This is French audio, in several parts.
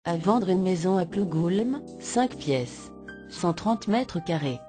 À vendre une maison à Plougoulm, 5 pièces, 130 mètres carrés.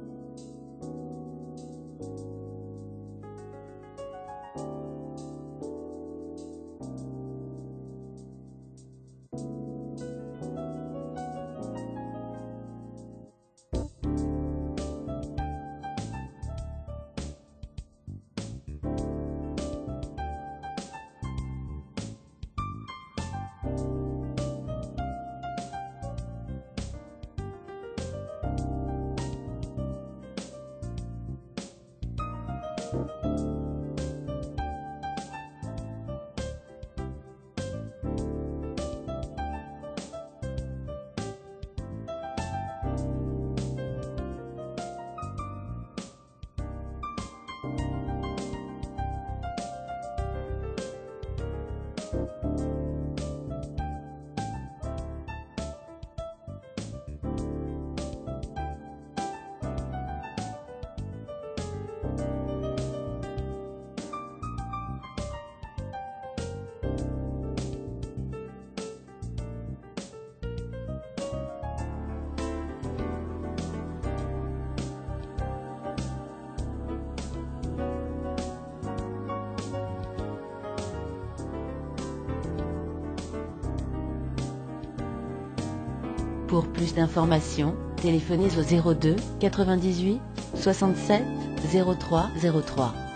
Pour plus d'informations, téléphonez au 02 98 67 03 03.